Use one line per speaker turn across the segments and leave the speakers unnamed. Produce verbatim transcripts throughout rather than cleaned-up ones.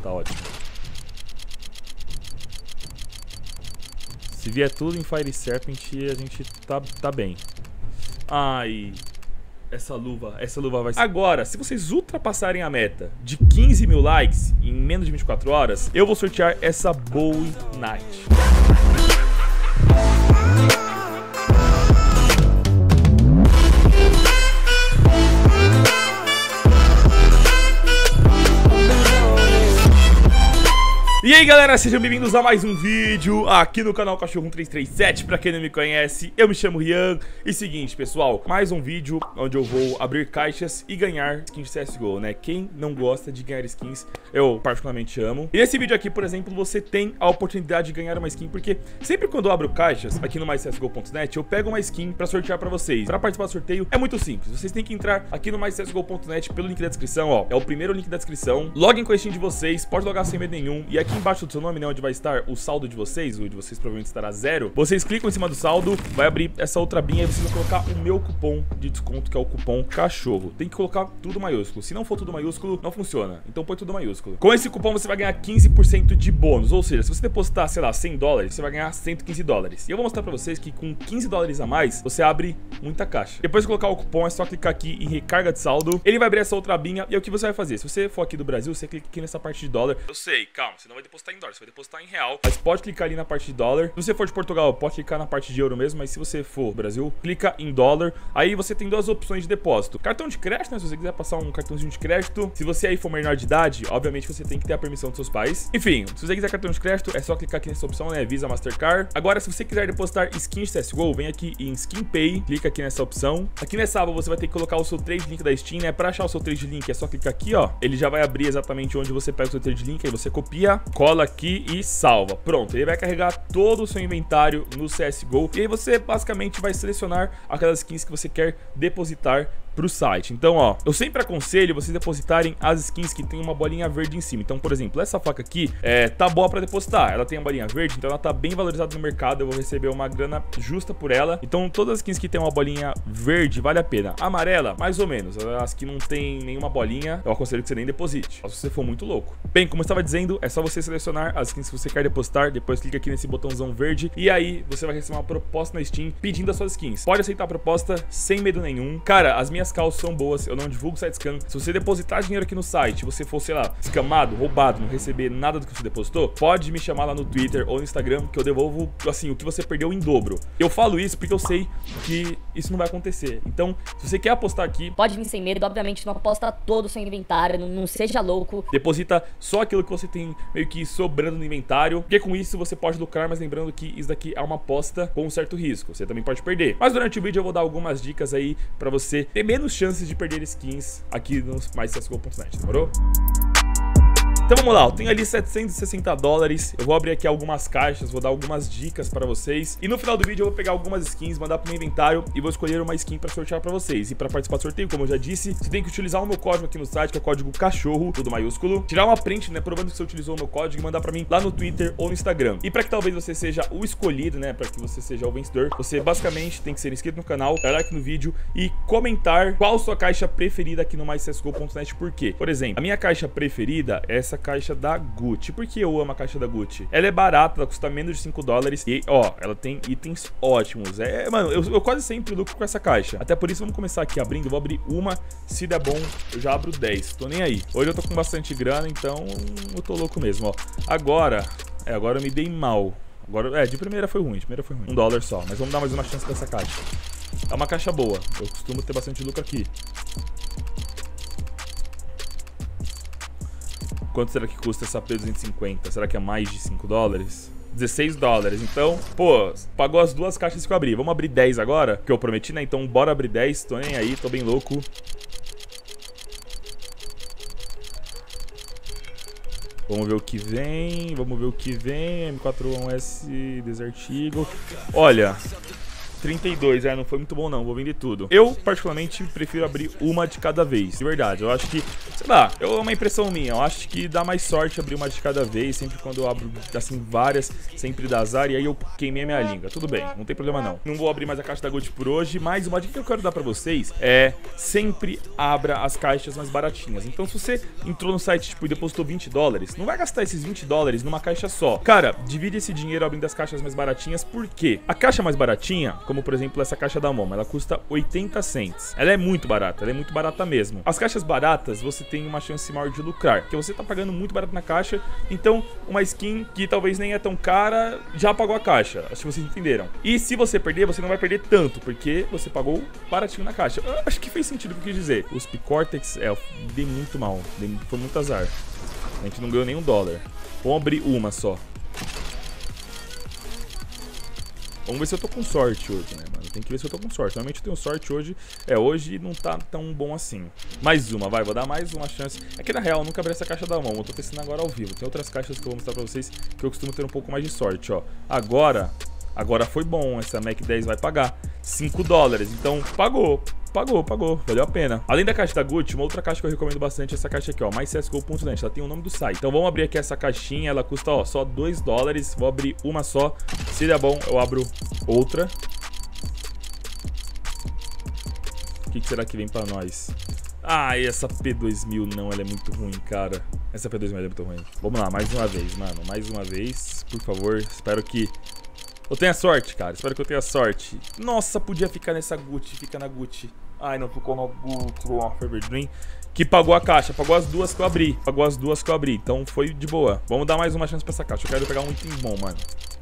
tá ótimo. Se vier tudo em Fire Serpent, a gente tá, tá bem. Ai... Essa luva, essa luva vai ser... Agora, se vocês ultrapassarem a meta de quinze mil likes em menos de vinte e quatro horas, eu vou sortear essa Bowie Knight. E aí galera, sejam bem-vindos a mais um vídeo aqui no canal Cachorro um três três sete. Pra quem não me conhece, eu me chamo Rian. E seguinte pessoal, mais um vídeo onde eu vou abrir caixas e ganhar skins de C S G O, né? Quem não gosta de ganhar skins, eu particularmente amo. E nesse vídeo aqui, por exemplo, você tem a oportunidade de ganhar uma skin, porque sempre quando eu abro caixas aqui no mais C S G O ponto net, eu pego uma skin pra sortear pra vocês. Pra participar do sorteio é muito simples, vocês têm que entrar aqui no mais C S G O ponto net pelo link da descrição, ó. É o primeiro link da descrição. Loguem com a skin de vocês, pode logar sem medo nenhum. E aqui embaixo do seu nome, né, onde vai estar o saldo de vocês, o de vocês provavelmente estará zero. Vocês clicam em cima do saldo, vai abrir essa outra abinha e vocês vão colocar o meu cupom de desconto, que é o cupom cachorro. Tem que colocar tudo maiúsculo. Se não for tudo maiúsculo, não funciona. Então põe tudo maiúsculo. Com esse cupom você vai ganhar quinze por cento de bônus. Ou seja, se você depositar, sei lá, cem dólares, você vai ganhar cento e quinze dólares. E eu vou mostrar pra vocês que com quinze dólares a mais, você abre muita caixa. Depois de colocar o cupom, é só clicar aqui em recarga de saldo. Ele vai abrir essa outra abinha e é o que você vai fazer. Se você for aqui do Brasil, você clica aqui nessa parte de dólar. Eu sei, calma, você não vai depositar em dólar, você vai depositar em real. Mas pode clicar ali na parte de dólar. Se você for de Portugal, pode clicar na parte de euro mesmo. Mas se você for Brasil, clica em dólar. Aí você tem duas opções de depósito. Cartão de crédito, né? Se você quiser passar um cartãozinho de crédito. Se você aí for menor de idade, obviamente você tem que ter a permissão dos seus pais. Enfim, se você quiser cartão de crédito, é só clicar aqui nessa opção, né? Visa, Mastercard. Agora, se você quiser depositar skins de C S G O, vem aqui em Skin Pay. Clica aqui nessa opção. Aqui nessa aba você vai ter que colocar o seu trade link da Steam, né? Pra achar o seu trade link, é só clicar aqui, ó. Ele já vai abrir exatamente onde você pega o seu trade link. Aí você copia, cola aqui e salva. Pronto, ele vai carregar todo o seu inventário no C S G O. E aí você basicamente vai selecionar aquelas skins que você quer depositar pro site. Então, ó, eu sempre aconselho vocês depositarem as skins que tem uma bolinha verde em cima. Então, por exemplo, essa faca aqui é, tá boa pra depositar. Ela tem uma bolinha verde, então ela tá bem valorizada no mercado. Eu vou receber uma grana justa por ela. Então, todas as skins que tem uma bolinha verde, vale a pena. Amarela, mais ou menos. As que não tem nenhuma bolinha, eu aconselho que você nem deposite, só se você for muito louco. Bem, como eu estava dizendo, é só você selecionar as skins que você quer depositar. Depois clica aqui nesse botãozão verde e aí você vai receber uma proposta na Steam pedindo as suas skins. Pode aceitar a proposta sem medo nenhum. Cara, as minhas calças são boas, eu não divulgo site scam. Se você depositar dinheiro aqui no site, você for, sei lá, escamado, roubado, não receber nada do que você depositou, pode me chamar lá no Twitter ou no Instagram que eu devolvo, assim, o que você perdeu em dobro. Eu falo isso porque eu sei que isso não vai acontecer. Então, se você quer apostar aqui,
pode vir sem medo, obviamente não aposta todo o seu inventário, não, não seja louco.
Deposita só aquilo que você tem meio que sobrando no inventário, porque com isso você pode lucrar, mas lembrando que isso daqui é uma aposta com um certo risco, você também pode perder. Mas durante o vídeo eu vou dar algumas dicas aí pra você ter menos chances de perder skins aqui no mais C S G O ponto net, demorou? Então vamos lá, eu tenho ali setecentos e sessenta dólares, eu vou abrir aqui algumas caixas, vou dar algumas dicas pra vocês. E no final do vídeo eu vou pegar algumas skins, mandar pro meu inventário e vou escolher uma skin pra sortear pra vocês. E pra participar do sorteio, como eu já disse, você tem que utilizar o meu código aqui no site, que é o código cachorro, tudo maiúsculo. Tirar uma print, né, provando que você utilizou o meu código e mandar pra mim lá no Twitter ou no Instagram. E pra que talvez você seja o escolhido, né, pra que você seja o vencedor, você basicamente tem que ser inscrito no canal, dar like no vídeo e comentar qual sua caixa preferida aqui no mais C S G O ponto net. Por quê? Por exemplo, a minha caixa preferida é essa caixa da Gucci. Por que eu amo a caixa da Gucci? Ela é barata, ela custa menos de cinco dólares e, ó, ela tem itens ótimos. É, mano, eu, eu quase sempre lucro com essa caixa. Até por isso, vamos começar aqui abrindo. Eu vou abrir uma, se der bom, eu já abro dez. Tô nem aí. Hoje eu tô com bastante grana, então eu tô louco mesmo, ó. Agora, é, agora eu me dei mal. Agora, é, de primeira foi ruim, de primeira foi ruim. Um dólar só, mas vamos dar mais uma chance dessa caixa. É uma caixa boa. Eu costumo ter bastante lucro aqui. Quanto será que custa essa P duzentos e cinquenta? Será que é mais de cinco dólares? dezesseis dólares. Então, pô, pagou as duas caixas que eu abri. Vamos abrir dez agora, que eu prometi, né? Então bora abrir dez. Tô nem aí, tô bem louco. Vamos ver o que vem. Vamos ver o que vem. M quatro um S Desert Eagle. Olha, trinta e dois, é, não foi muito bom não, vou vender tudo. Eu, particularmente, prefiro abrir uma de cada vez, de verdade. Eu acho que, sei lá, é uma impressão minha, eu acho que dá mais sorte abrir uma de cada vez. Sempre quando eu abro, assim, várias, sempre dá azar, e aí eu queimei a minha língua. Tudo bem, não tem problema não. Não vou abrir mais a caixa da Gucci por hoje, mas uma dica que eu quero dar pra vocês é sempre abra as caixas mais baratinhas. Então, se você entrou no site, tipo, e depositou vinte dólares, não vai gastar esses vinte dólares numa caixa só. Cara, divide esse dinheiro abrindo as caixas mais baratinhas, porque a caixa mais baratinha, como por exemplo essa caixa da Momo, ela custa oitenta cents. Ela é muito barata, ela é muito barata mesmo. As caixas baratas, você tem uma chance maior de lucrar, porque você tá pagando muito barato na caixa, então uma skin que talvez nem é tão cara, já pagou a caixa. Acho que vocês entenderam. E se você perder, você não vai perder tanto, porque você pagou baratinho na caixa. Eu acho que fez sentido o que eu quis dizer. Os P-Cortex, é, eu dei muito mal, dei, foi muito azar. A gente não ganhou nem um dólar. Vamos abrir uma só. Vamos ver se eu tô com sorte hoje, né, mano? Tem que ver se eu tô com sorte. Normalmente eu tenho sorte hoje. É, hoje não tá tão bom assim. Mais uma, vai. Vou dar mais uma chance. É que na real, eu nunca abri essa caixa da mão. Eu tô testando agora ao vivo. Tem outras caixas que eu vou mostrar pra vocês que eu costumo ter um pouco mais de sorte, ó. Agora, agora foi bom. Essa Mac dez vai pagar cinco dólares. Então, pagou. Pagou, pagou, valeu a pena. Além da caixa da Gucci, uma outra caixa que eu recomendo bastante é essa caixa aqui, ó, mais C S G O ponto net. Ela tem o nome do site. Então vamos abrir aqui essa caixinha, ela custa, ó, só dois dólares. Vou abrir uma só. Se der bom, eu abro outra. O que, que será que vem pra nós? Ah, e essa P dois mil não, ela é muito ruim, cara. Essa P dois mil é muito ruim. Vamos lá, mais uma vez, mano. Mais uma vez, por favor. Espero que eu tenha sorte, cara. Espero que eu tenha sorte. Nossa, podia ficar nessa Gucci. Fica na Gucci. Ai, não ficou na Gucci. Uma Fever Dream. Que pagou a caixa. Pagou as duas que eu abri. Pagou as duas que eu abri. Então foi de boa. Vamos dar mais uma chance pra essa caixa. Eu quero pegar um item bom, mano.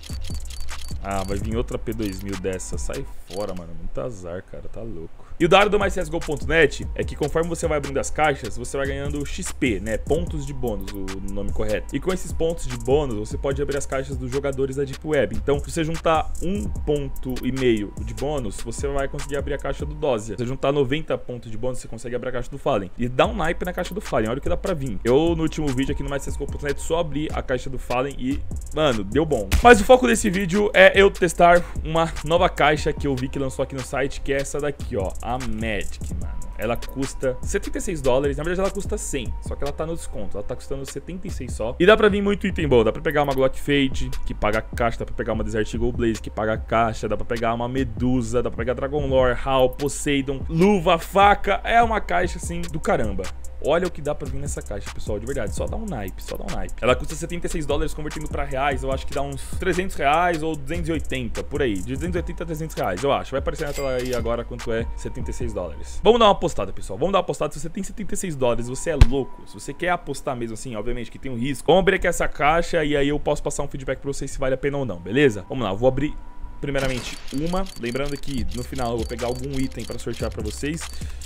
Ah, vai vir outra P dois mil dessa. Sai fora, mano. Muito azar, cara. Tá louco. E o dado do mais C S G O ponto net é que conforme você vai abrindo as caixas, você vai ganhando X P, né? Pontos de bônus, o nome correto. E com esses pontos de bônus, você pode abrir as caixas dos jogadores da Deep Web. Então, se você juntar um ponto e meio de bônus, você vai conseguir abrir a caixa do Dozia. Se você juntar noventa pontos de bônus, você consegue abrir a caixa do Fallen. E dá um naipe na caixa do Fallen, olha o que dá pra vir. Eu, no último vídeo aqui no mais C S G O ponto net, só abri a caixa do Fallen e, mano, deu bom. Mas o foco desse vídeo é eu testar uma nova caixa que eu vi que lançou aqui no site, que é essa daqui, ó, a Magic, mano. Ela custa setenta e seis dólares, na verdade ela custa cem, só que ela tá no desconto, ela tá custando setenta e seis só. E dá pra vir muito item bom, dá pra pegar uma Glock Fade, que paga a caixa, dá pra pegar uma Desert Eagle Blaze, que paga a caixa, dá pra pegar uma Medusa, dá pra pegar Dragon Lore, Hal, Poseidon, luva, faca, é uma caixa assim do caramba. Olha o que dá pra vir nessa caixa, pessoal, de verdade, só dá um naipe, só dá um naipe. Ela custa setenta e seis dólares, convertendo pra reais, eu acho que dá uns trezentos reais ou duzentos e oitenta, por aí. De duzentos e oitenta a trezentos reais, eu acho. Vai aparecer na tela aí agora quanto é setenta e seis dólares. Vamos dar uma apostada, pessoal, vamos dar uma apostada. Se você tem setenta e seis dólares, você é louco. Se você quer apostar mesmo assim, obviamente que tem um risco, vamos abrir aqui essa caixa e aí eu posso passar um feedback pra vocês se vale a pena ou não, beleza? Vamos lá, eu vou abrir primeiramente uma, lembrando que no final eu vou pegar algum item pra sortear pra vocês.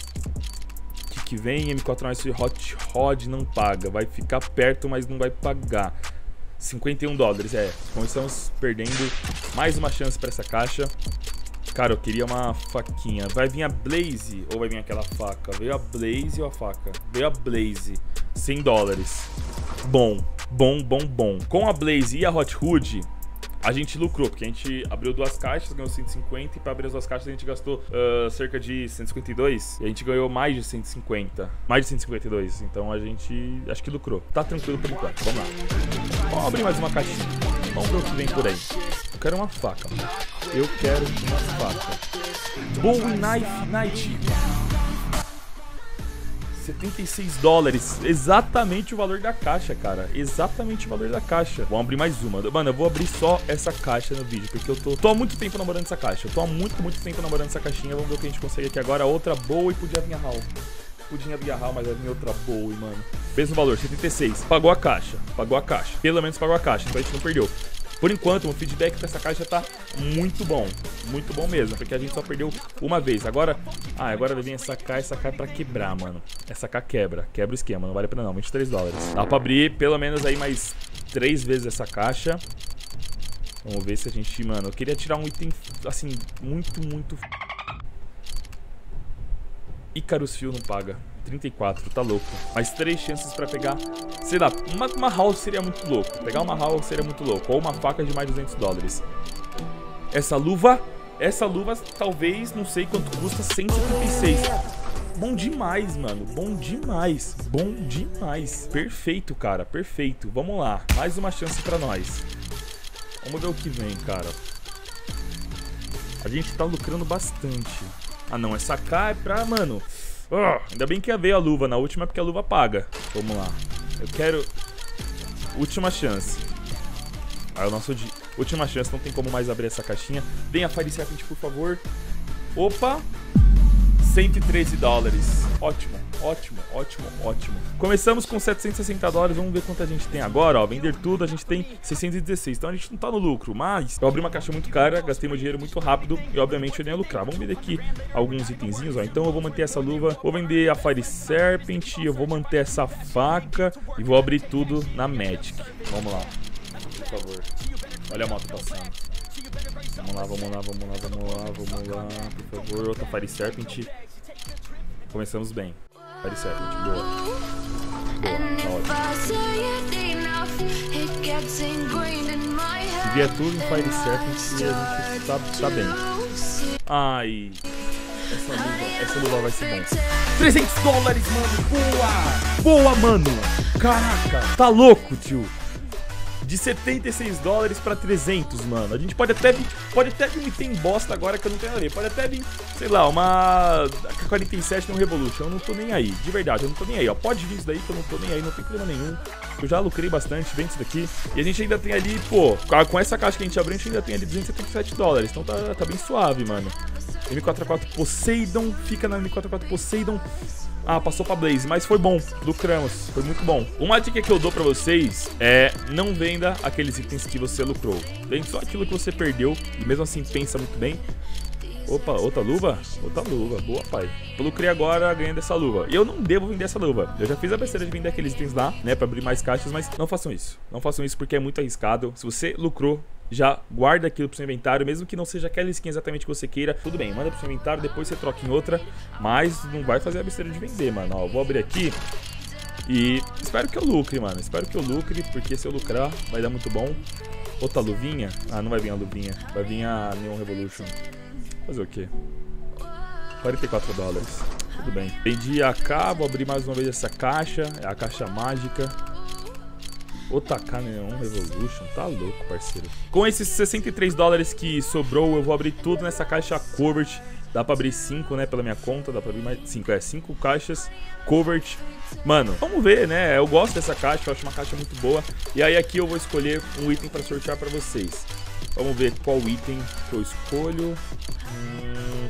Que vem, M quatro S Hot Rod não paga, vai ficar perto, mas não vai pagar. Cinquenta e um dólares, é, começamos perdendo mais uma chance pra essa caixa. Cara, eu queria uma faquinha. Vai vir a Blaze ou vai vir aquela faca? Veio a Blaze ou a faca? Veio a Blaze, cem dólares. Bom, bom, bom, bom. Com a Blaze e a Hot Hood, a gente lucrou, porque a gente abriu duas caixas, ganhou cento e cinquenta, e para abrir as duas caixas a gente gastou uh, cerca de cento e cinquenta e dois, e a gente ganhou mais de cento e cinquenta, mais de cento e cinquenta e dois, então a gente acho que lucrou. Tá tranquilo por enquanto, vamos lá. Vamos abrir mais uma caixinha, vamos ver o que vem por aí. Eu quero uma faca, mano. Eu quero uma faca. Bowie Knife Knight. setenta e seis dólares, exatamente o valor da caixa, cara. Exatamente o valor da caixa. Vamos abrir mais uma. Mano, eu vou abrir só essa caixa no vídeo, porque eu tô, tô há muito tempo namorando essa caixa. Eu tô há muito, muito tempo namorando essa caixinha. Vamos ver o que a gente consegue aqui agora. Outra boa e podia vir a Hal. Podia vir a Hal, mas vai vir outra boa, mano. Mesmo valor, setenta e seis. Pagou a caixa, pagou a caixa. Pelo menos pagou a caixa, então a gente não perdeu. Por enquanto, o feedback dessa caixa tá muito bom. Muito bom mesmo, porque a gente só perdeu uma vez. Agora, ah, agora vai vir essa K, essa K é pra quebrar, mano. Essa K quebra, quebra o esquema, não vale a pena não, vinte e três dólares. Dá pra abrir pelo menos aí mais três vezes essa caixa. Vamos ver se a gente, mano, eu queria tirar um item, assim, muito, muito... Icarus Fio não paga. trinta e quatro, tá louco. Mais três chances pra pegar, sei lá, uma, uma house seria muito louco. Pegar uma house seria muito louco. Ou uma faca de mais de duzentos dólares. Essa luva, Essa luva, talvez, não sei quanto custa, cento e cinquenta e seis. Bom demais, mano. Bom demais. Bom demais. Perfeito, cara. Perfeito. Vamos lá. Mais uma chance pra nós. Vamos ver o que vem, cara. A gente tá lucrando bastante. Ah, não. Essa K é pra, mano... Oh, ainda bem que ia ver a luva. Na última é porque a luva paga. Vamos lá. Eu quero... Última chance. Ah, é o nosso... Di... Última chance. Não tem como mais abrir essa caixinha. Vem a Fire Serpent, por favor. Opa! cento e treze dólares. Ótimo, ótimo, ótimo, ótimo. Começamos com setecentos e sessenta dólares. Vamos ver quanto a gente tem agora, ó. Vender tudo, a gente tem seiscentos e dezesseis. Então a gente não tá no lucro, mas eu abri uma caixa muito cara, gastei meu dinheiro muito rápido e obviamente eu nem ia lucrar. Vamos ver aqui alguns itenzinhos, ó. Então eu vou manter essa luva, vou vender a Fire Serpent, eu vou manter essa faca e vou abrir tudo na Magic. Vamos lá, por favor. Olha a moto passando. Vamos lá, vamos lá, vamos lá, vamos lá, vamos lá, por favor. Outra Fire Serpent. Começamos bem. Fire Serpent, boa. Boa, tá ótimo. Se vier tudo em Fire Serpent, a gente tá, tá bem. Ai. Essa luva, essa luva vai ser bom. trezentos dólares, mano. Boa. Boa, mano. Caraca. Tá louco, tio. De setenta e seis dólares pra trezentos, mano. A gente pode até vir, pode até vir um item bosta agora que eu não tenho a ver. Pode até vir, sei lá, uma K quarenta e sete no Revolution. Eu não tô nem aí, de verdade, eu não tô nem aí, ó. Pode vir isso daí que eu não tô nem aí, não tem problema nenhum. Eu já lucrei bastante, vem isso daqui. E a gente ainda tem ali, pô, com essa caixa que a gente abriu, a gente ainda tem ali duzentos e setenta e sete dólares. Então tá, tá bem suave, mano. M quatro A quatro Poseidon, fica na M quatro A quatro Poseidon. Ah, passou pra Blaze, mas foi bom, lucramos, foi muito bom. Uma dica que eu dou pra vocês é não venda aqueles itens que você lucrou. Vende só aquilo que você perdeu e mesmo assim pensa muito bem. Opa, outra luva? Outra luva, boa, pai. Eu lucrei agora ganhando essa luva. E eu não devo vender essa luva. Eu já fiz a besteira de vender aqueles itens lá, né, pra abrir mais caixas, mas não façam isso. Não façam isso porque é muito arriscado. Se você lucrou, já guarda aquilo pro seu inventário, mesmo que não seja aquela skin exatamente que você queira. Tudo bem, manda pro seu inventário, depois você troca em outra. Mas não vai fazer a besteira de vender, mano. Ó, eu vou abrir aqui e espero que eu lucre, mano. Espero que eu lucre, porque se eu lucrar, vai dar muito bom. Outra luvinha? Ah, não vai vir a luvinha. Vai vir a Neon Revolution. Fazer o quê? quarenta e quatro dólares. Tudo bem. Vendi a K, vou abrir mais uma vez essa caixa. É a caixa mágica. Outra K Neon Revolution, tá louco, parceiro. Com esses sessenta e três dólares que sobrou, eu vou abrir tudo nessa caixa Covert. Dá pra abrir cinco, né, pela minha conta. Dá pra abrir mais cinco, é, cinco caixas Covert. Mano, vamos ver, né, eu gosto dessa caixa, eu acho uma caixa muito boa. E aí aqui eu vou escolher um item pra sortear pra vocês. Vamos ver qual item que eu escolho. Hum...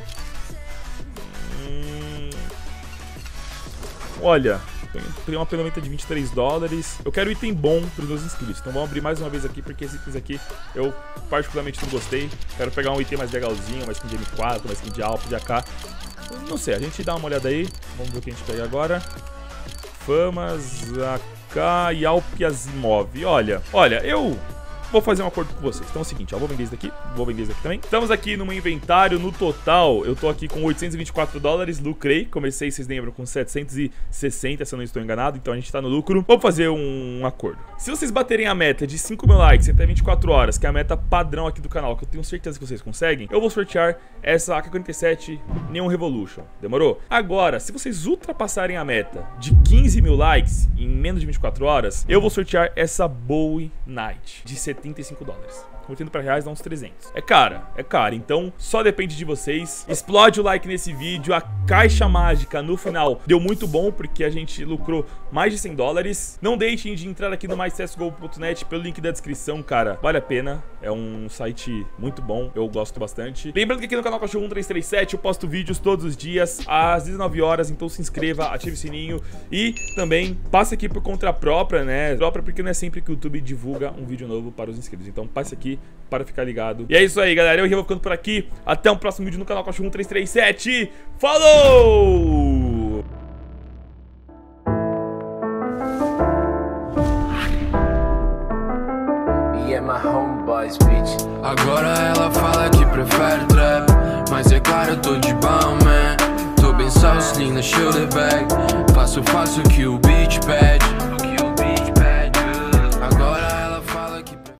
Hum... Olha... Tem uma ferramenta de vinte e três dólares. Eu quero item bom para os meus inscritos. Então vamos abrir mais uma vez aqui, porque esses itens aqui eu particularmente não gostei. Quero pegar um item mais legalzinho, uma skin de M quatro, uma skin de Alp, de A K. Não sei, a gente dá uma olhada aí. Vamos ver o que a gente pega agora. Famas, A K e Alp Asimov. Olha, olha, eu... vou fazer um acordo com vocês. Então é o seguinte, ó, vou vender isso daqui, vou vender isso aqui também. Estamos aqui no meu inventário, no total, eu tô aqui com oitocentos e vinte e quatro dólares, lucrei. Comecei, vocês lembram, com setecentos e sessenta, se eu não estou enganado, então a gente tá no lucro. Vamos fazer um, um acordo. Se vocês baterem a meta de cinco mil likes até vinte e quatro horas, que é a meta padrão aqui do canal, que eu tenho certeza que vocês conseguem, eu vou sortear essa A K quarenta e sete Neon Revolution. Demorou? Agora, se vocês ultrapassarem a meta de quinze mil likes em menos de vinte e quatro horas, eu vou sortear essa Bowie Knight de setenta e cinco dólares. Convertendo para reais dá uns trezentos. É cara, é cara. Então só depende de vocês. Explode o like nesse vídeo. A caixa mágica no final deu muito bom, porque a gente lucrou mais de cem dólares. Não deixem de entrar aqui no mais c s go ponto net pelo link da descrição, cara. Vale a pena. É um site muito bom. Eu gosto bastante. Lembrando que aqui no canal Cachorro um três três sete eu posto vídeos todos os dias às dezenove horas. Então se inscreva, ative o sininho. E também passe aqui por conta própria, né? Própria porque não é sempre que o YouTube divulga um vídeo novo para os inscritos. Então passe aqui para ficar ligado. E é isso aí, galera. Eu vou ficando por aqui. Até um próximo vídeo no canal Cachorro um três três sete. Falou!
Agora ela fala que prefere trap, mas é claro, eu tô de bom, man. Tô bem sauce, linda shoulder bag.